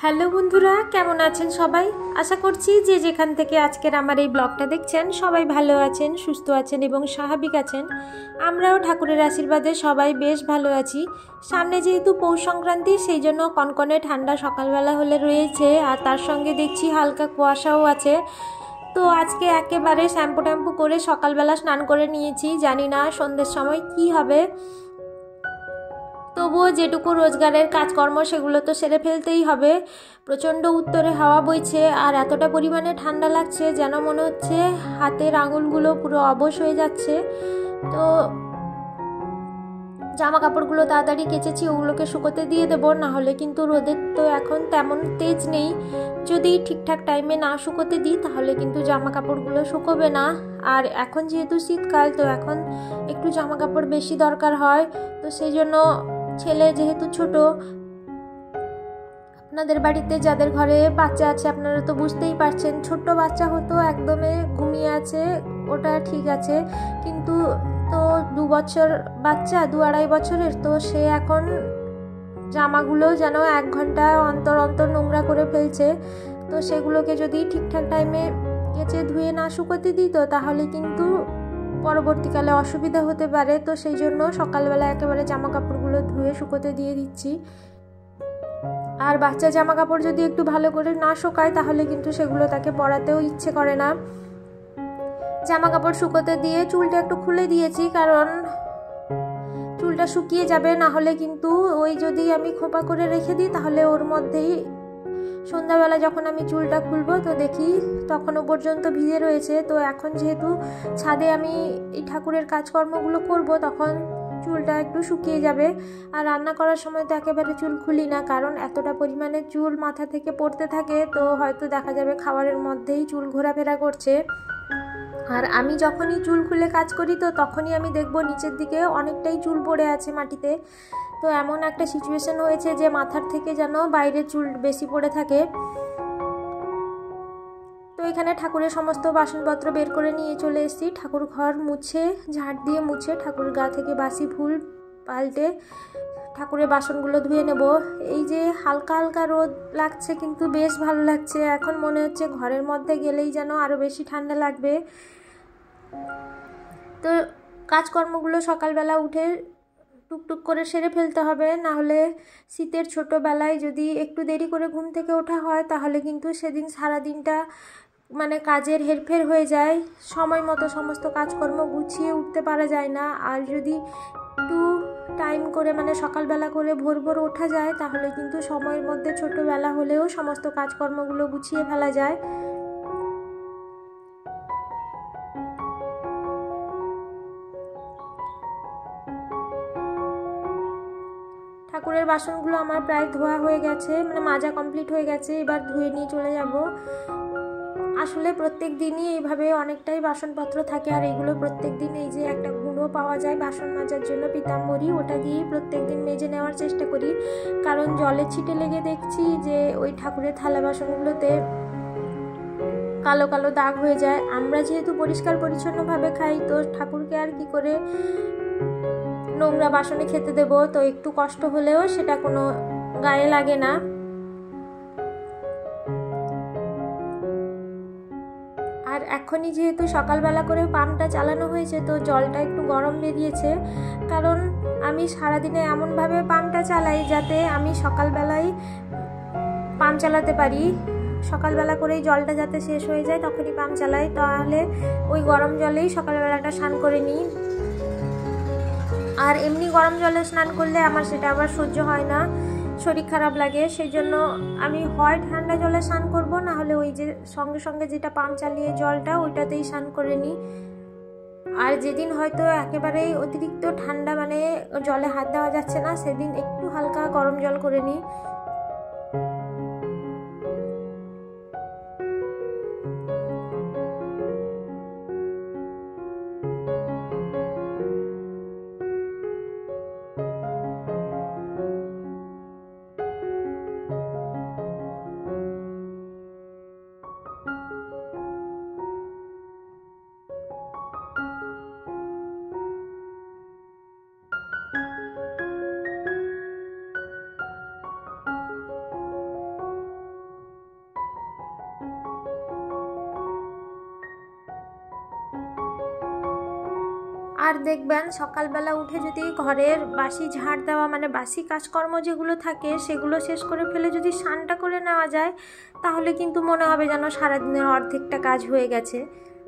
Hello বন্ধুরা, কেমন আছেন সবাই? আশা করছি যে যেখান থেকে আজকের আমার এই ব্লগটা দেখছেন সবাই ভালো আছেন, সুস্থ আছেন এবং স্বাভাবিক আছেন। আমরাও ঠাকুরের আশীর্বাদে সবাই বেশ ভালো আছি। সামনে যেহেতু পৌষ সংক্রান্তি, সেই জন্য কনকনে ঠান্ডা সকালবেলা হলে রয়েছে, আর তার সঙ্গে দেখছি হালকা কুয়াশাও আছে। তো আজকে একেবারে শ্যাম্পু ট্যাম্পু করে সকালবেলা স্নান করে নিয়েছি। জানি না সন্ধ্যের সময় কি হবে, তবুও যেটুকু রোজগারের কাজকর্ম সেগুলো তো সেরে ফেলতেই হবে। প্রচণ্ড উত্তরে হাওয়া বইছে আর এতটা পরিমাণে ঠান্ডা লাগছে যেন মনে হচ্ছে হাতের আঙুলগুলো পুরো অবশ হয়ে যাচ্ছে। তো জামা কাপড়গুলো তাড়াতাড়ি কেচেছি, ওগুলোকে শুকোতে দিয়ে দেবো, নাহলে কিন্তু রোদের তো এখন তেমন তেজ নেই। যদি ঠিকঠাক টাইমে না শুকোতে দিই তাহলে কিন্তু জামা কাপড়গুলো শুকোবে না। আর এখন যেহেতু শীতকাল, তো এখন একটু জামা কাপড় বেশি দরকার হয়। তো সেই জন্য ছেলে যেহেতু ছোট, আপনাদের বাড়িতে যাদের ঘরে বাচ্চা আছে আপনারা তো বুঝতেই পারছেন, ছোট্ট বাচ্চা হতো একদমে ঘুমিয়ে আছে, ওটা ঠিক আছে, কিন্তু তো 2 বছর বাচ্চা, 2-2.5 বছরের, তো সে এখন জামাগুলো যেন 1 ঘন্টা অন্তর অন্তর নোংরা করে ফেলছে। তো সেগুলোকে যদি ঠিকঠাক টাইমে কেচে ধুয়ে না শুকোতে দিত তাহলে কিন্তু পরবর্তীকালে অসুবিধা হতে পারে। তো সেই জন্য সকালবেলা একেবারে জামা কাপড়গুলো ধুয়ে শুকোতে দিয়ে দিচ্ছি। আর বাচ্চা জামা কাপড় যদি একটু ভালো করে না শুকায় তাহলে কিন্তু সেগুলো তাকে পরাতেও ইচ্ছে করে না। জামা কাপড় শুকোতে দিয়ে চুলটা একটু খুলে দিয়েছি, কারণ চুলটা শুকিয়ে যাবে, না হলে কিন্তু ওই যদি আমি খোপা করে রেখে দিই তাহলে ওর মধ্যেই সন্ধ্যাবেলা যখন আমি চুলটা খুলবো তো দেখি তখনও পর্যন্ত ভিজে রয়েছে। তো এখন যেহেতু ছাদে আমি এই ঠাকুরের কাজকর্মগুলো করব, তখন চুলটা একটু শুকিয়ে যাবে। আর রান্না করার সময় তো একেবারে চুল খুলি না, কারণ এতটা পরিমাণে চুল মাথা থেকে পড়তে থাকে, তো হয়তো দেখা যাবে খাবারের মধ্যেই চুল ঘোরাফেরা করছে। আর আমি যখনই চুল খুলে কাজ করি তো তখনই আমি দেখব নিচের দিকে অনেকটাই চুল পড়ে আছে মাটিতে। তো এমন একটা সিচুয়েশন হয়েছে যে মাথার থেকে যেন বাইরে চুল বেশি পড়ে থাকে। তো এখানে ঠাকুরের সমস্ত বাসনপত্র বের করে নিয়ে চলে এসেছি। ঠাকুর ঘর মুছে, ঝাঁট দিয়ে মুছে, ঠাকুরের গা থেকে বাসি ফুল পাল্টে ঠাকুরের বাসনগুলো ধুয়ে নেব। এই যে হালকা হালকা রোদ লাগছে কিন্তু বেশ ভালো লাগছে। এখন মনে হচ্ছে ঘরের মধ্যে গেলেই যেন আরও বেশি ঠান্ডা লাগবে। তো কাজকর্মগুলো সকালবেলা উঠে টুকটুক করে সেরে ফেলতে হবে, না হলে শীতের ছোটোবেলায় যদি একটু দেরি করে ঘুম থেকে ওঠা হয় তাহলে কিন্তু সেদিন সারাদিনটা মানে কাজের হেরফের হয়ে যায়, সময় মতো সমস্ত কাজকর্ম গুছিয়ে উঠতে পারা যায় না। আর যদি একটু টাইম করে মানে সকালবেলা করে ভোর ভোর ওঠা যায় তাহলে কিন্তু সময়ের মধ্যে ছোটোবেলা হলেও সমস্ত কাজকর্মগুলো গুছিয়ে ফেলা যায়। ঠাকুরের বাসনগুলো আমার প্রায় ধোয়া হয়ে গেছে, মানে মাজা কমপ্লিট হয়ে গেছে, এবার ধুয়ে নিয়ে চলে যাব। আসলে প্রত্যেক দিনই এইভাবে অনেকটাই বাসনপত্র থাকে, আর এগুলো প্রত্যেক দিন এই যে একটা গুঁড়ো পাওয়া যায় বাসন মাজার জন্য পিতাম্বরী, ওটা দিয়ে প্রত্যেক দিন মেজে নেওয়ার চেষ্টা করি, কারণ জলের ছিটে লেগে দেখছি যে ওই ঠাকুরের থালা বাসনগুলোতে কালো কালো দাগ হয়ে যায়। আমরা যেহেতু পরিষ্কার পরিচ্ছন্নভাবে খাই, তো ঠাকুরকে আর কি করে নোংরা বাসনে খেতে দেব, তো একটু কষ্ট হলেও সেটা কোনো গায়ে লাগে না। আর এখনই যেহেতু সকালবেলা করে পাম্পটা চালানো হয়েছে তো জলটা একটু গরম বেরিয়েছে, কারণ আমি সারাদিনে এমনভাবে পাম্পটা চালাই যাতে আমি সকালবেলায় পাম্প চালাতে পারি। সকালবেলা করেই জলটা যাতে শেষ হয়ে যায় তখনই পাম্প চালাই, তাহলে ওই গরম জলেই সকালবেলাটা স্নান করে নিই। আর এমনি গরম জলে স্নান করলে আমার সেটা আবার সহ্য হয় না, শরীর খারাপ লাগে। সেই জন্য আমি হয় ঠান্ডা জলে স্নান করব, না হলে ওই যে সঙ্গে সঙ্গে যেটা পাম্প চালিয়ে জলটা ওইটাতেই স্নান করে নিই। আর যেদিন হয়তো একেবারেই অতিরিক্ত ঠান্ডা মানে জলে হাত দেওয়া যাচ্ছে না, সেদিন একটু হালকা গরম জল করে নিই। আর দেখবেন সকালবেলা উঠে যদি ঘরের বাসি ঝাড় দেওয়া মানে বাসি কাজকর্ম যেগুলো থাকে সেগুলো শেষ করে ফেলে যদি স্নানটা করে নেওয়া যায়, তাহলে কিন্তু মনে হবে যেন সারাদিনের অর্ধেকটা কাজ হয়ে গেছে।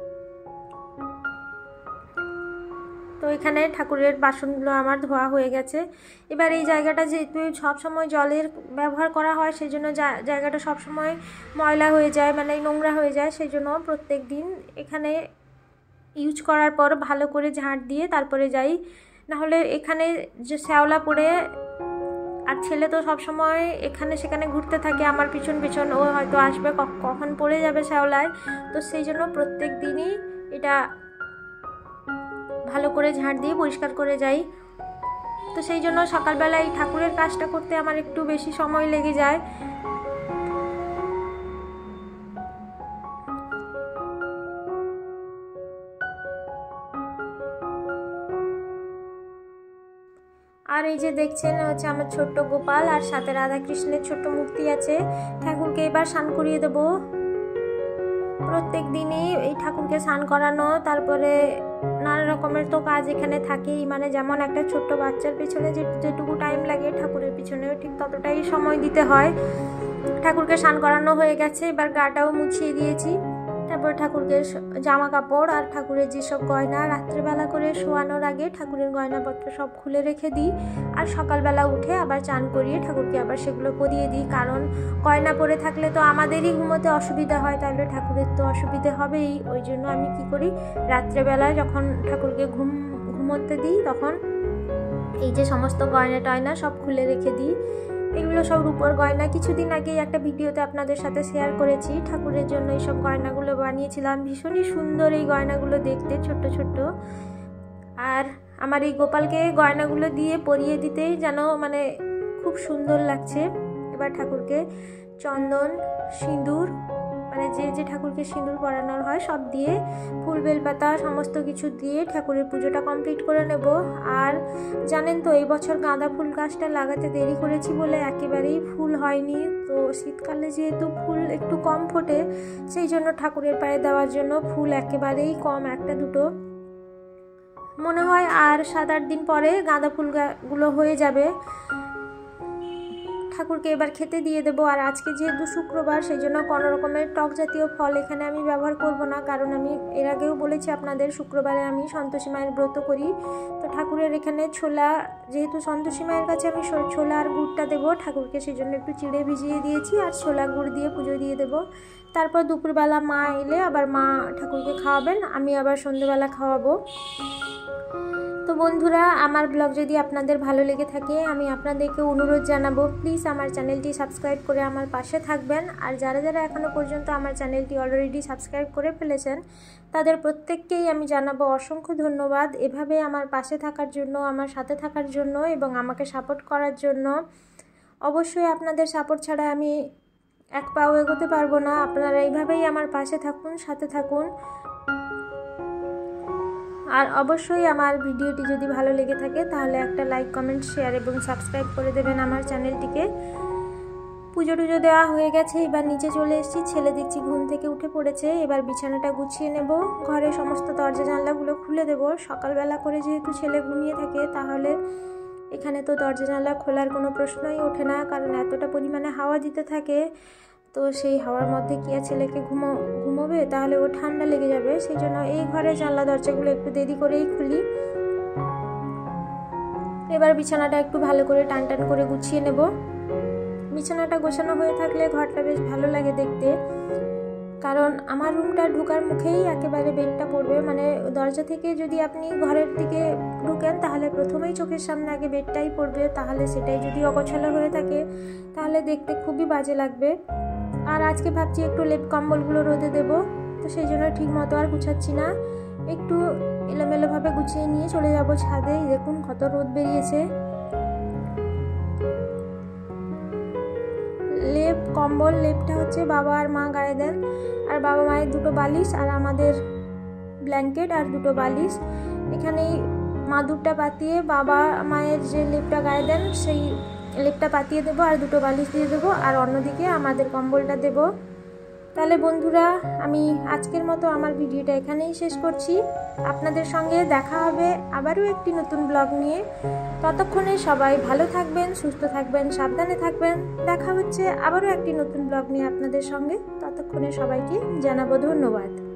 তো এখানে ঠাকুরের বাসনগুলো আমার ধোয়া হয়ে গেছে। এবার এই জায়গাটা যেহেতু সবসময় জলের ব্যবহার করা হয়, সেই জন্য জায়গাটা সবসময় ময়লা হয়ে যায়, মানে নোংরা হয়ে যায়। সেই জন্য প্রত্যেক দিন এখানে ইউজ করার পর ভালো করে ঝাঁট দিয়ে তারপরে যাই, নাহলে এখানে যে শ্যাওলা পড়ে, আর ছেলে তো সবসময় এখানে সেখানে ঘুরতে থাকে আমার পিছন পিছন, ও হয়তো আসবে কখন পড়ে যাবে শ্যাওলায়। তো সেই জন্য প্রত্যেক দিনই এটা ভালো করে ঝাঁট দিয়ে পরিষ্কার করে যাই। তো সেই জন্য সকালবেলা এই ঠাকুরের কাজটা করতে আমার একটু বেশি সময় লেগে যায়। আর এই যে দেখছেন হচ্ছে আমার ছোট্ট গোপাল, আর সাথে রাধাকৃষ্ণের ছোট্ট মূর্তি আছে। ঠাকুরকে এবার স্নান করিয়ে দেবো। প্রত্যেক দিনই এই ঠাকুরকে স্নান করানো, তারপরে নানা রকমের তো কাজ এখানে থাকেই, মানে যেমন একটা ছোট্ট বাচ্চার পিছনে যেটুকু টাইম লাগে ঠাকুরের পিছনেও ঠিক ততটাই সময় দিতে হয়। ঠাকুরকে স্নান করানো হয়ে গেছে, এবার গাটাও মুছিয়ে দিয়েছি। তারপর ঠাকুরকে জামা কাপড় আর ঠাকুরের যেসব গয়না রাত্রেবেলা করে শোয়ানোর আগে ঠাকুরের গয়নাপত্র সব খুলে রেখে দিই, আর সকালবেলা উঠে আবার চান করিয়ে ঠাকুরকে আবার সেগুলো পরিয়ে দিই। কারণ গয়না পরে থাকলে তো আমাদেরই ঘুমোতে অসুবিধা হয়, তাহলে ঠাকুরের তো অসুবিধে হবেই। ওই জন্য আমি কি করি, রাত্রেবেলায় যখন ঠাকুরকে ঘুমোতে দিই তখন এই যে সমস্ত গয়না টয়না সব খুলে রেখে দিই। এগুলো সব রূপোর গয়না। কিছুদিন আগেই একটা ভিডিওতে আপনাদের সাথে শেয়ার করেছি, ঠাকুরের জন্য এইসব গয়নাগুলো বানিয়েছিলাম। ভীষণই সুন্দর এই গয়নাগুলো দেখতে, ছোট্ট ছোট্ট। আর আমার এই গোপালকে গয়নাগুলো দিয়ে পরিয়ে দিতেই যেন মানে খুব সুন্দর লাগছে। এবার ঠাকুরকে চন্দন, সিঁদুর, মানে যে ঠাকুরকে সিঁদুর পরানোর হয় সব দিয়ে, ফুল বেলপাতা সমস্ত কিছু দিয়ে ঠাকুরের পুজোটা কমপ্লিট করে নেব। আর জানেন তো এই বছর গাঁদা ফুল গাছটা লাগাতে দেরি করেছি বলে একেবারেই ফুল হয়নি। তো শীতকালে যেহেতু ফুল একটু কম ফোটে, সেই জন্য ঠাকুরের পায়ে দেওয়ার জন্য ফুল একেবারেই কম, একটা দুটো মনে হয়। আর 7-8 দিন পরে গাঁদা ফুলগুলো হয়ে যাবে। ঠাকুরকে এবার খেতে দিয়ে দেবো। আর আজকে যেহেতু শুক্রবার, সেই জন্য কোনো রকমের টক জাতীয় ফল এখানে আমি ব্যবহার করব না, কারণ আমি এর আগেও বলেছি আপনাদের শুক্রবারে আমি সন্তোষী মায়ের ব্রত করি। তো ঠাকুরের এখানে ছোলা, যেহেতু সন্তোষী মায়ের কাছে আমি ছোলা আর গুড়টা দেবো ঠাকুরকে, সেই জন্য একটু চিড়ে ভিজিয়ে দিয়েছি, আর ছোলা গুড় দিয়ে পুজো দিয়ে দেবো। তারপর দুপুরবেলা মা এলে আবার মা ঠাকুরকে খাওয়াবেন, আমি আবার সন্ধ্যেবেলা খাওয়াবো। তো বন্ধুরা, আমার ব্লগ যদি আপনাদের ভালো লেগে থাকে, আমি আপনাদেরকে অনুরোধ জানাবো প্লিজ আমার চ্যানেলটি সাবস্ক্রাইব করে আমার পাশে থাকবেন। আর যারা যারা এখনও পর্যন্ত আমার চ্যানেলটি অলরেডি সাবস্ক্রাইব করে ফেলেছেন, তাদের প্রত্যেককেই আমি জানাবো অসংখ্য ধন্যবাদ এভাবে আমার পাশে থাকার জন্য, আমার সাথে থাকার জন্য এবং আমাকে সাপোর্ট করার জন্য। অবশ্যই আপনাদের সাপোর্ট ছাড়া আমি এক পাও এগোতে পারবো না। আপনারা এইভাবেই আমার পাশে থাকুন, সাথে থাকুন। আর অবশ্যই আমার ভিডিওটি যদি ভালো লেগে থাকে তাহলে একটা লাইক, কমেন্ট, শেয়ার এবং সাবস্ক্রাইব করে দেবেন আমার চ্যানেলটিকে। পুজো টুজো দেওয়া হয়ে গেছে, এবার নিচে চলে এসেছি। ছেলে দেখছি ঘুম থেকে উঠে পড়েছে, এবার বিছানাটা গুছিয়ে নেব, ঘরের সমস্ত দরজা জানলাগুলো খুলে দেব। সকালবেলা করে যেহেতু ছেলে ঘুমিয়ে থাকে, তাহলে এখানে তো দরজা জানলা খোলার কোনো প্রশ্নই ওঠে না, কারণ এতটা পরিমাণে হাওয়া দিতে থাকে। তো সেই হাওয়ার মধ্যে কি আর ছেলেকে ঘুমোবে, তাহলে ও ঠান্ডা লেগে যাবে। সেই জন্য এই ঘরে জানলা দরজাগুলো একটু দেরি করেই খুলি। এবার বিছানাটা একটু ভালো করে টান টান করে গুছিয়ে নেব। বিছানাটা গোছানো হয়ে থাকলে ঘরটা বেশ ভালো লাগে দেখতে, কারণ আমার রুমটা ঢোকার মুখেই একেবারে বেডটা পড়বে। মানে দরজা থেকে যদি আপনি ঘরের দিকে ঢুকেন, তাহলে প্রথমেই চোখের সামনে আগে বেডটাই পড়বে। তাহলে সেটাই যদি অগোছালো হয়ে থাকে, তাহলে দেখতে খুবই বাজে লাগবে। আর আজকে ভাবছি একটু লেপ কম্বলগুলো রোদে দেব, তো সেই জন্য ঠিক মতো আর গুছাচ্ছি না, একটু এলোমেলোভাবে গুছিয়ে নিয়ে চলে যাব ছাদে। দেখুন কত রোদ বেরিয়েছে। লেপ কম্বল, লেপটা হচ্ছে বাবা আর মা গায়ে দেন, আর বাবা মায়ের দুটো বালিশ, আর আমাদের ব্ল্যাঙ্কেট আর দুটো বালিশ। এখানেই মাদুরটা পাতিয়ে বাবা মায়ের যে লেপটা গায়ে দেন সেই লেপটা পাতিয়ে দেবো, আর দুটো বালিশ দিয়ে দেবো, আর অন্যদিকে আমাদের কম্বলটা দেবো। তাহলে বন্ধুরা, আমি আজকের মতো আমার ভিডিওটা এখানেই শেষ করছি। আপনাদের সঙ্গে দেখা হবে আবারও একটি নতুন ব্লগ নিয়ে। ততক্ষণে সবাই ভালো থাকবেন, সুস্থ থাকবেন, সাবধানে থাকবেন। দেখা হচ্ছে আবারও একটি নতুন ব্লগ নিয়ে আপনাদের সঙ্গে। ততক্ষণে সবাইকে জানাবো ধন্যবাদ।